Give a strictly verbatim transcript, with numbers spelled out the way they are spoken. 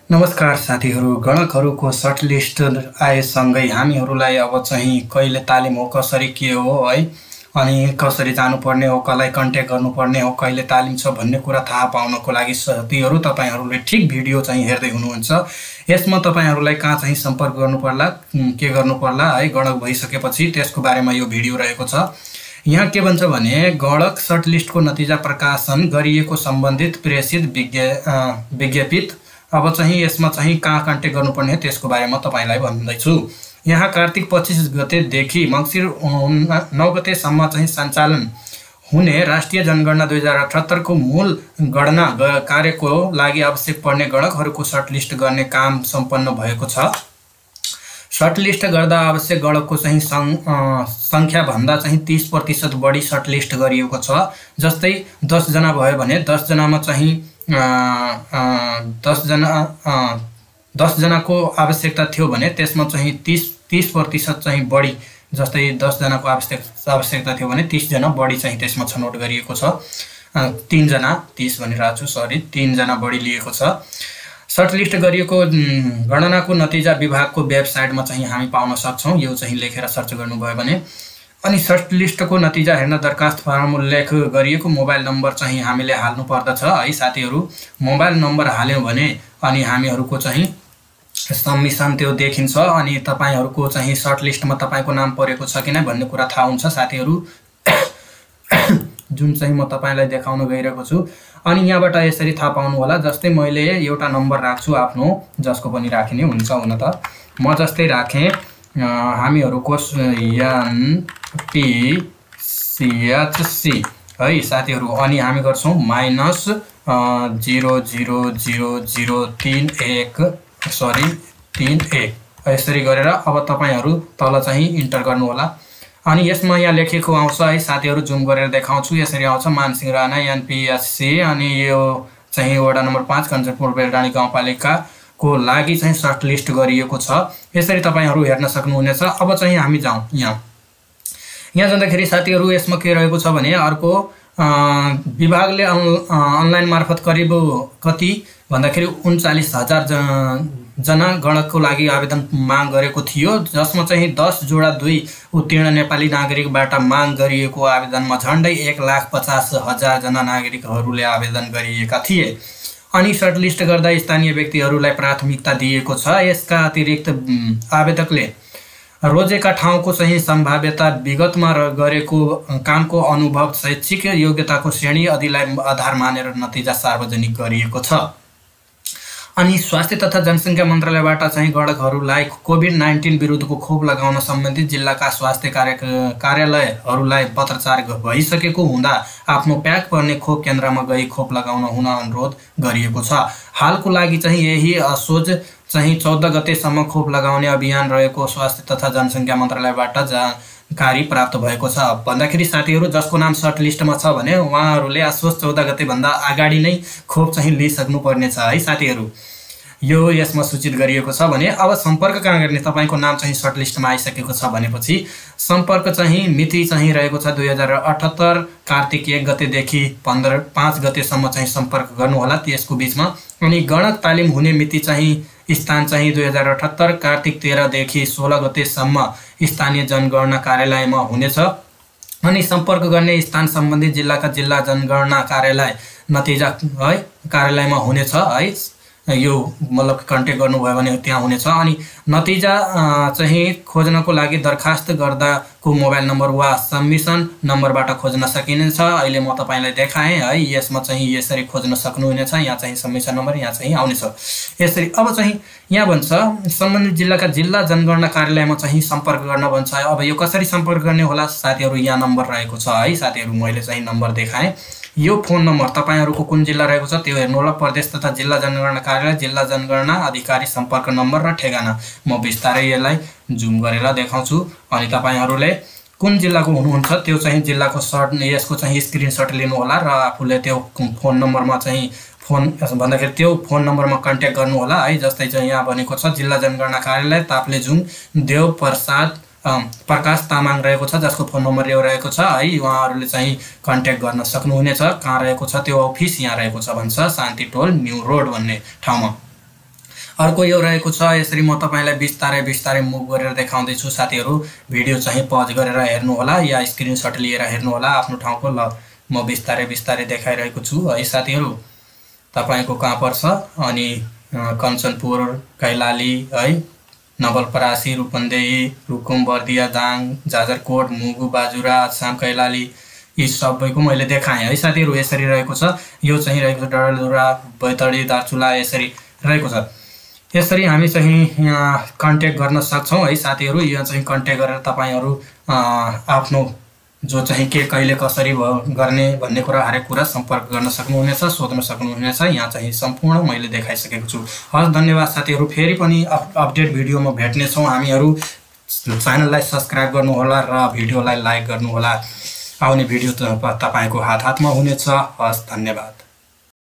नमस्कार साथीहरू, गणकहरूको short list आएसँगै हामीहरूलाई अब चाहिँ कहिले तालिम हो, कसरी के हो है, अनि कसरी जानुपर्ने हो, कसलाई कन्ट्याक्ट गर्नुपर्ने हो, कहिले तालिम छ भन्ने कुरा थाहा पाउनको लागि साथीहरू तपाईँहरूले ठिक भिडियो चाहिँ हेर्दै हुनुहुन्छ। यसमा तपाईँहरूलाई कहाँ चाहिँ सम्पर्क गर्नुपर्ला, के गर्नुपर्ला है, गणक भइसकेपछि त्यसको बारेमा यो भिडियो रहेको छ। यहाँ के भन्छ भने गणक सर्ट लिस्टको नतिजा प्रकाशन गरिएको सम्बन्धित प्रेसित विज्ञा विज्ञापित अब चाहिँ यसमा चाहिँ कहाँ कन्ट्याक्ट गर्नुपर्ने हो त्यसको बारेमा तपाईलाई भन्दैछु। यहाँ कार्तिक पच्चीस गतेदेखि मङ्सिर नौ गतेसम्म चाहिँ सञ्चालन हुने राष्ट्रिय जनगणना दुई हजार अठहत्तरको मूल गणना कार्यको लागि आवश्यक पर्ने गणकहरूको सर्ट लिस्ट गर्ने काम सम्पन्न भएको छ। सर्ट लिस्ट गर्दा आवश्यक गणकको चाहिँ सङ्ख्याभन्दा चाहिँ तीस प्रतिशत बढी सर्ट लिस्ट गरिएको छ। जस्तै दसजना भयो भने दसजनामा चाहिँ दसजना दसजनाको आवश्यकता थियो भने त्यसमा चाहिँ तीस तीस प्रतिशत चाहिँ बढी, जस्तै दसजनाको आवश्यक आवश्यकता थियो भने तीसजना बढी चाहिँ त्यसमा छनौट गरिएको छ। तीनजना तीस भनिरहेको छु सरी तीनजना बढी लिएको छ। सर्ट लिस्ट गरिएको गणनाको नतिजा विभागको वेबसाइटमा चाहिँ हामी पाउन सक्छौँ। यो चाहिँ लेखेर सर्च गर्नुभयो भने। अनि सर्ट लिस्टको नतिजा हेर्न दरखास्त फारम उल्लेख गरिएको मोबाइल नम्बर चाहिँ हामीले हाल्नु पर्दछ है साथीहरू। मोबाइल नम्बर हाल्यौँ भने अनि हामीहरूको चाहिँ सबमिसन त्यो देखिन्छ अनि तपाईँहरूको चाहिँ सर्ट लिस्टमा तपाईँको नाम परेको छ कि नै भन्ने कुरा थाहा हुन्छ साथीहरू, जुन चाहिँ म तपाईँलाई देखाउन गइरहेको छु। अनि यहाँबाट यसरी थाहा पाउनु होला। जस्तै मैले एउटा नम्बर राख्छु आफ्नो, जसको पनि राखिने हुन्छ हुन त। म जस्तै राखेँ हामीहरूको एनपिसिएचसी है साथीहरू। अनि हामी गर्छौँ minus zero zero zero zero तिन एक सरी तिन एक यसरी गरेर अब तपाईँहरू तल चाहिँ इन्टर गर्नुहोला। अनि यसमा यहाँ लेखेको आउँछ है साथीहरू, जुम गरेर देखाउँछु। यसरी आउँछ मानसिंह राणा एनपिएचसी अनि यो चाहिँ वडा नम्बर पाँच कञ्चनपुर बेलडाँडी गाउँपालिका को लागि चाहिँ सर्ट लिस्ट गरिएको छ। यसरी तपाईँहरू हेर्न सक्नुहुनेछ। अब चाहिँ हामी जाउँ यहाँ यहाँ जाँदाखेरि साथीहरू यसमा के रहेको छ भने अर्को विभागले अनलाइन मार्फत करिब कति भन्दाखेरि उन्चालिस हजार जना गणकको लागि आवेदन माग गरेको थियो, जसमा चाहिँ दस जोडा दुई उत्तीर्ण नेपाली नागरिकबाट माग गरिएको आवेदनमा झन्डै एक लाख पचास हजार जना नागरिकहरूले आवेदन गरिएका थिए। अनि सर्ट लिस्ट गर्दा स्थानीय व्यक्तिहरूलाई प्राथमिकता दिएको छ। यसका अतिरिक्त आवेदकले रोजेका ठाउँको चाहिँ सम्भाव्यता, विगतमा गरेको कामको अनुभव, शैक्षिक योग्यताको श्रेणी आदिलाई आधार मानेर नतिजा सार्वजनिक गरिएको छ। अनि स्वास्थ्य तथा जनसङ्ख्या मन्त्रालयबाट चाहिँ गणकहरूलाई कोभिड नाइन्टिन विरुद्धको खोप लगाउन सम्बन्धित जिल्लाका स्वास्थ्य कार्य कार्यालयहरूलाई पत्रचार भइसकेको हुँदा आफ्नो प्याक पर्ने खोप केन्द्रमा गई खोप लगाउन हुन अनुरोध गरिएको छ। हालको लागि चाहिँ यही असोज चाहिँ चौध गतेसम्म खोप लगाउने अभियान रहेको स्वास्थ्य तथा जनसङ्ख्या मन्त्रालयबाट जानकारी प्राप्त भएको छ। भन्दाखेरि साथीहरू जसको नाम सर्ट लिस्टमा छ भने उहाँहरूले असोज चौध गतेभन्दा अगाडि नै खोप चाहिँ लिइसक्नुपर्ने छ है साथीहरू। यो यसमा सूचित गरिएको छ भने अब सम्पर्क कहाँ गर्ने, तपाईँको नाम चाहिँ सर्ट लिस्टमा आइसकेको छ भनेपछि सम्पर्क चाहिँ मिति चाहिँ रहेको छ दुई हजार अठहत्तर कार्तिक एक गतेदेखि पन्ध्र पाँच गतेसम्म चाहिँ सम्पर्क गर्नुहोला त्यसको बिचमा। अनि गणक तालिम हुने मिति चाहिँ स्थान चाहिँ दुई हजार अठहत्तर कार्तिक तेह्रदेखि सोह्र गतेसम्म स्थानीय जनगणना कार्यालयमा हुनेछ। अनि सम्पर्क गर्ने स्थान सम्बन्धित जिल्लाका जिल्ला जनगणना कार्यालय नतिजा है कार्यालयमा हुनेछ है। यो मतलब कन्ट्याक्ट गर्नुभयो भने त्यहाँ हुनेछ। अनि नतिजा चाहिँ खोज्नको लागि दरखास्त गर्दाको मोबाइल नम्बर वा सबमिसन नम्बरबाट खोज्न सकिनेछ। अहिले म तपाईँलाई देखाएँ है, यसमा चाहिँ यसरी खोज्न सक्नुहुनेछ। यहाँ चाहिँ सबमिसन नम्बर यहाँ चाहिँ आउनेछ यसरी। अब चाहिँ यहाँ भन्छ सम्बन्धित जिल्लाका जिल्ला जनगणना कार्यालयमा चाहिँ सम्पर्क गर्न भन्छ। अब यो कसरी सम्पर्क गर्ने होला साथीहरू, यहाँ नम्बर रहेको छ है साथीहरू, मैले चाहिँ नम्बर देखाएँ। यो फोन नम्बर तपाईँहरूको कुन जिल्ला रहेको छ त्यो हेर्नु होला। प्रदेश तथा जिल्ला जनगणना कार्यालय, जिल्ला जनगणना अधिकारी सम्पर्क नम्बर र ठेगाना। म बिस्तारै यसलाई जुम गरेर देखाउँछु। अनि तपाईँहरूले कुन जिल्लाको हुनुहुन्छ त्यो चाहिँ जिल्लाको सर्ट यसको चाहिँ स्क्रिनसट लिनु होला र आफूले त्यो फोन नम्बरमा चाहिँ फोन भन्दाखेरि त्यो फोन नम्बरमा कन्ट्याक्ट गर्नु होला है। जस्तै चाहिँ यहाँ भनेको छ जिल्ला जनगणना कार्यालय ताप्लेजुङ देव प्रसाद प्रकाश तामाङ रहेको छ, जसको फोन नम्बर यो रहेको छ है। उहाँहरूले चाहिँ कन्ट्याक्ट गर्न सक्नुहुनेछ। कहाँ रहेको छ त्यो अफिस, यहाँ रहेको छ भन्छ शान्ति टोल न्यू रोड भन्ने ठाउँमा। अर्को यो रहेको छ, यसरी म तपाईलाई बिस्तारै बिस्तारै मुभ गरेर देखाउँदैछु साथीहरू। भिडियो चाहिँ पज गरेर हेर्नु होला या स्क्रिनशट लिएर हेर्नु होला आफ्नो ठाउँको। ल म बिस्तारै बिस्तारै देखाइरहेको छु है साथीहरू। तपाईको कहाँ पर्छ अनि कञ्चनपुर, कैलाली है, नवलपरासी, रूपन्देही, रुकुम, बर्दिया, दाङ, जाजरकोट, मुगु, बाजुरा, अछाम, कैलाली यी सबैको मैले देखाएँ है साथीहरू। यसरी रहेको छ। यो चाहिँ रहेको छ डडेलधुरा, बैतडी, दार्चुला यसरी रहेको छ। यसरी हामी चाहिँ कन्ट्याक्ट गर्न सक्छौँ है साथीहरू। यहाँ चाहिँ कन्ट्याक्ट गरेर तपाईँहरू आफ्नो जो चाहिँ के कहिले कसरी गर्ने भन्ने कुरा हरेक कुरा सम्पर्क गर्न सक्नुहुनेछ, सोध्न सक्नुहुनेछ। यहाँ चाहिँ सम्पूर्ण मैले देखाइसकेको छु। हस्, धन्यवाद साथीहरू। फेरि पनि अपडेट भिडियोमा भेट्नेछौँ हामीहरू। च्यानललाई सब्सक्राइब गर्नुहोला र भिडियोलाई लाइक गर्नुहोला। आउने भिडियो त तपाईँको हात हातमा हुनेछ। हस्, धन्यवाद।